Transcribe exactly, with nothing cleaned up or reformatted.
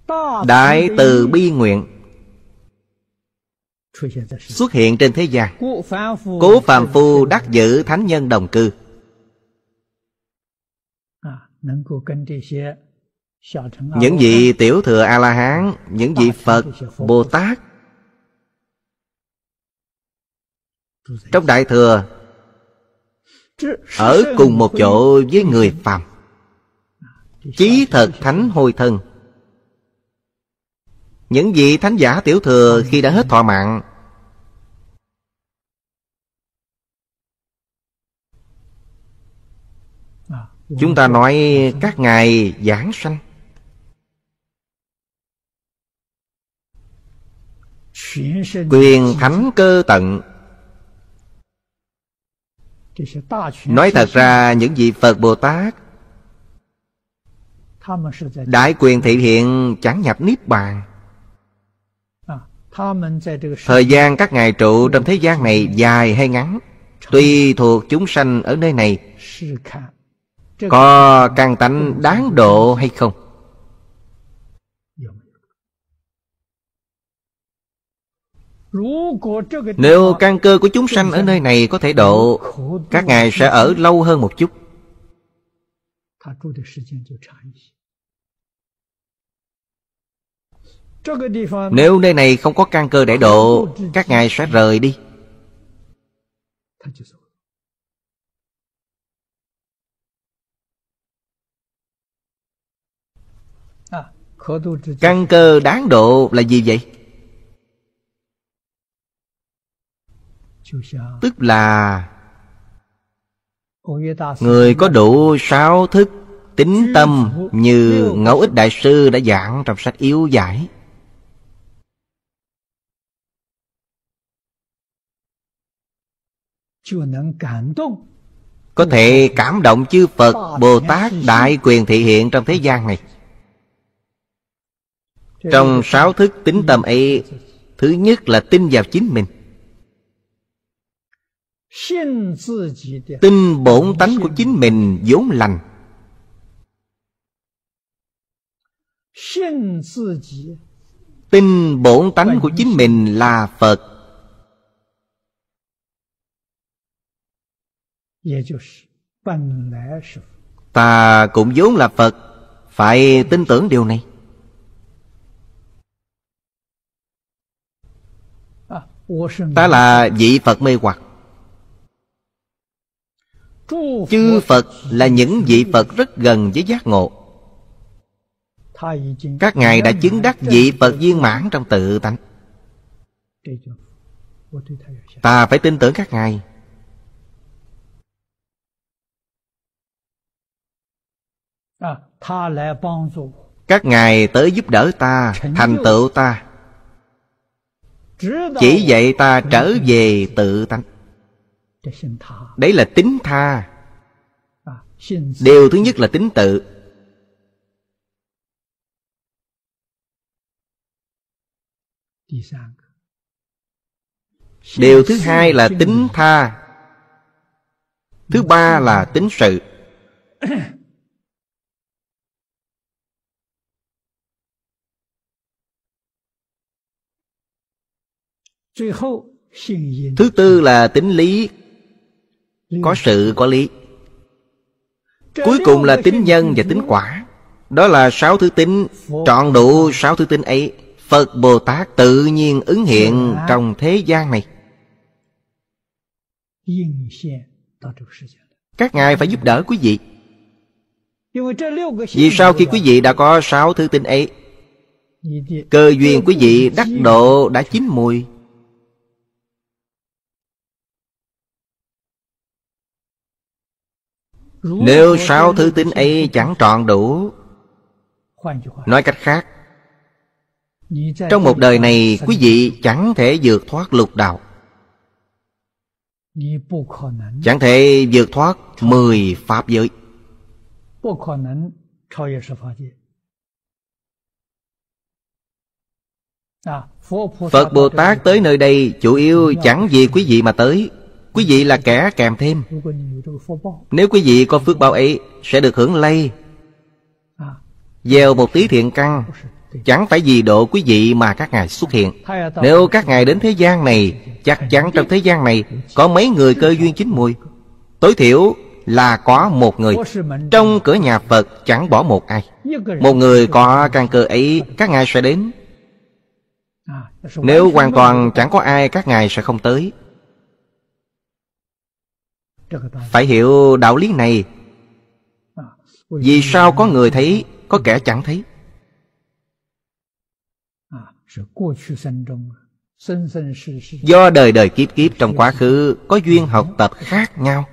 đại từ bi nguyện xuất hiện trên thế gian. Cố phàm phu đắc giữ thánh nhân đồng cư. Những vị tiểu thừa A-la-hán, những vị Phật, Bồ Tát trong đại thừa ở cùng một chỗ với người phàm. Chí thật thánh hồi thân. Những vị thánh giả tiểu thừa khi đã hết thọ mạng, chúng ta nói các ngài giảng sanh, quyền thánh cơ tận. Nói thật ra những vị Phật Bồ Tát đại quyền thị hiện chẳng nhập niết bàn. Thời gian các ngài trụ trong thế gian này dài hay ngắn, tùy thuộc chúng sanh ở nơi này có căn tánh đáng độ hay không. Nếu căn cơ của chúng sanh ở nơi này có thể độ, các ngài sẽ ở lâu hơn một chút. Nếu nơi này không có căn cơ để độ, các ngài sẽ rời đi. Căn cơ đáng độ là gì vậy? Tức là người có đủ sáu thức tín tâm như Ngẫu Ích Đại Sư đã giảng trong sách Yếu Giải. Có thể cảm động chư Phật, Bồ Tát đại quyền thị hiện trong thế gian này. Trong sáu thức tín tâm ấy, thứ nhất là tin vào chính mình, tin bổn tánh của chính mình vốn lành, tin bổn tánh của chính mình là Phật, ta cũng vốn là Phật, phải tin tưởng điều này. Ta là vị Phật mê hoặc. Chư Phật là những vị Phật rất gần với giác ngộ. Các ngài đã chứng đắc vị Phật viên mãn trong tự tánh. Ta phải tin tưởng các ngài. Các ngài tới giúp đỡ ta, thành tựu ta, chỉ dạy ta trở về tự tánh. Đấy là tín tha. Điều thứ nhất là tín tự. Điều thứ hai là tín tha. Thứ ba là tín sự. Thứ tư là tín lý. Có sự có lý. Cuối cùng là tín nhân và tín quả. Đó là sáu thứ tín. Trọn đủ sáu thứ tín ấy, Phật Bồ Tát tự nhiên ứng hiện trong thế gian này. Các ngài phải giúp đỡ quý vị. Vì sao khi quý vị đã có sáu thứ tín ấy, cơ duyên quý vị đắc độ đã chín mùi. Nếu sáu thứ tín ấy chẳng trọn đủ, nói cách khác, trong một đời này quý vị chẳng thể vượt thoát lục đạo, chẳng thể vượt thoát mười pháp giới. Phật Bồ Tát tới nơi đây chủ yếu chẳng vì quý vị mà tới. Quý vị là kẻ kèm thêm. Nếu quý vị có phước báo ấy, sẽ được hưởng lây. Gieo một tí thiện căn, Chẳng phải vì độ quý vị mà các ngài xuất hiện. Nếu các ngài đến thế gian này, chắc chắn trong thế gian này có mấy người cơ duyên chín mùi. Tối thiểu là có một người. Trong cửa nhà Phật chẳng bỏ một ai. Một người có căn cơ ấy, các ngài sẽ đến. Nếu hoàn toàn chẳng có ai, các ngài sẽ không tới. Phải hiểu đạo lý này. Vì sao có người thấy, có kẻ chẳng thấy? Do đời đời kiếp kiếp trong quá khứ có duyên học tập khác nhau.